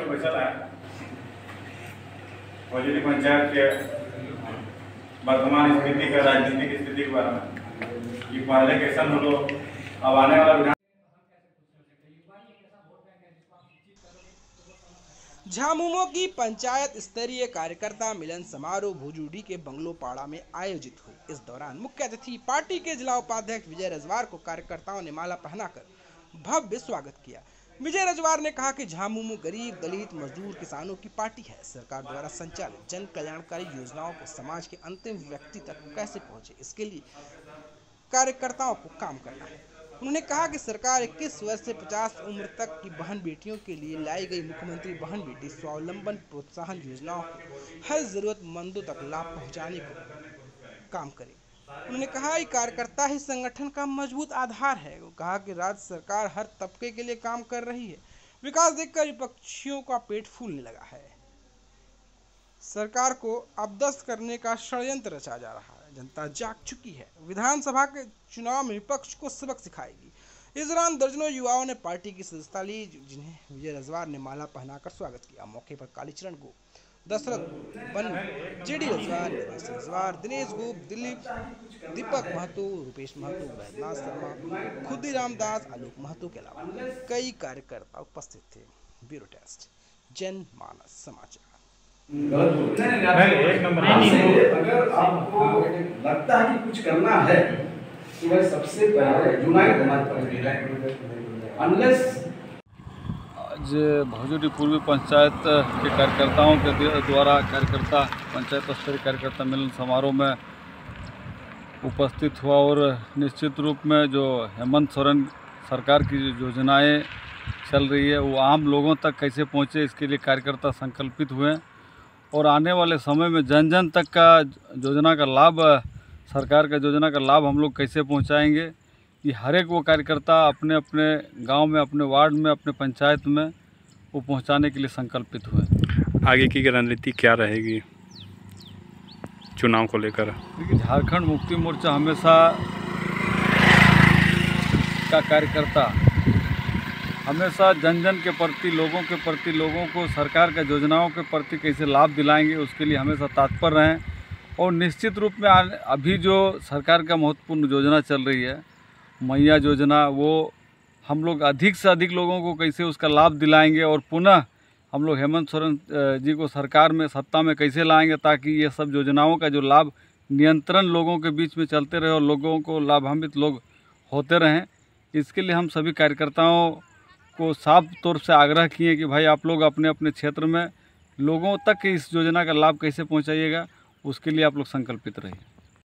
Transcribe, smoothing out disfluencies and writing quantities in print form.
Question है भोजपुरी पंचायत के वर्तमान स्थिति का, राजनीतिक स्थिति के बारे में कि पहले कैसन हो लोग अब आने वाला विधान। झामुमो की पंचायत स्तरीय कार्यकर्ता मिलन समारोह भुजुडी के बंगलोपाड़ा में आयोजित हुई। इस दौरान मुख्य अतिथि पार्टी के जिला उपाध्यक्ष विजय रजवार को कार्यकर्ताओं ने माला पहनाकर भव्य स्वागत किया। विजय रजवार ने कहा कि झामुमो गरीब, दलित, मजदूर, किसानों की पार्टी है। सरकार द्वारा संचालित जन कल्याणकारी योजनाओं को समाज के अंतिम व्यक्ति तक कैसे पहुंचे, इसके लिए कार्यकर्ताओं को काम करना है। उन्होंने कहा कि सरकार 21 वर्ष से 50 उम्र तक की बहन बेटियों के लिए लाई गई मुख्यमंत्री बहन बेटी स्वावलंबन प्रोत्साहन योजनाओं को हर जरूरतमंदों तक लाभ पहुंचाने को काम करे। उन्होंने कहा कि कार्यकर्ता ही संगठन का मजबूत आधार है। वो कहा कि राज्य सरकार हर तबके के लिए काम कर रही है। विकास देखकर विपक्षियों का पेट फूलने लगा है। सरकार को अपदस्थ करने का षड्यंत्र रचा जा रहा है। जनता जाग चुकी है। विधानसभा के चुनाव में विपक्ष को सबक सिखाएगी। इस दौरान दर्जनों युवाओं ने पार्टी की सदस्यता ली, जिन्हें विजय रजवार ने माला पहनाकर स्वागत किया। मौके पर कालीचरण गोप, दशरथ बन, जेडी रजवार, रजवार, दिनेश गोप, दिलीप, दीपक महतो, रुपेश महतो, वैद्यनाथ शर्मा, खुदीराम दास, आलोक महतो के अलावा कई कार्यकर्ता उपस्थित थे। ब्यूरो डेस्क, जनमानस समाचार। अगर आपको लगता है कि कुछ करना है तो भाई सबसे पहले यूनाइट होना पड़ेगा। अनलेस आज भोजुडी पूर्वी पंचायत के कार्यकर्ताओं के द्वारा पंचायत स्तरीय कार्यकर्ता मिलन समारोह में उपस्थित हुआ और निश्चित रूप में जो हेमंत सोरेन सरकार की जो योजनाएं चल रही है वो आम लोगों तक कैसे पहुंचे, इसके लिए कार्यकर्ता संकल्पित हुए और आने वाले समय में जन जन तक का योजना का लाभ, सरकार का योजना का लाभ हम लोग कैसे पहुंचाएंगे, कि हर एक वो कार्यकर्ता अपने अपने गांव में, अपने वार्ड में, अपने पंचायत में वो पहुंचाने के लिए संकल्पित हुए। आगे की रणनीति क्या रहेगी चुनाव को लेकर? देखिए, झारखंड मुक्ति मोर्चा हमेशा का कार्यकर्ता हमेशा जन जन के प्रति, लोगों को सरकार के योजनाओं के प्रति कैसे लाभ दिलाएंगे उसके लिए हमेशा तत्पर रहें। और निश्चित रूप में अभी जो सरकार का महत्वपूर्ण योजना चल रही है मैया योजना, वो हम लोग अधिक से अधिक लोगों को कैसे उसका लाभ दिलाएंगे और पुनः हम लोग हेमंत सोरेन जी को सरकार में, सत्ता में कैसे लाएंगे ताकि ये सब योजनाओं का जो लाभ नियंत्रण लोगों के बीच में चलते रहे और लोगों को लाभान्वित लोग होते रहें। इसके लिए हम सभी कार्यकर्ताओं को साफ तौर से आग्रह किए कि भाई आप लोग अपने अपने क्षेत्र में लोगों तक इस योजना का लाभ कैसे पहुंचाइएगा, उसके लिए आप लोग संकल्पित रहिए।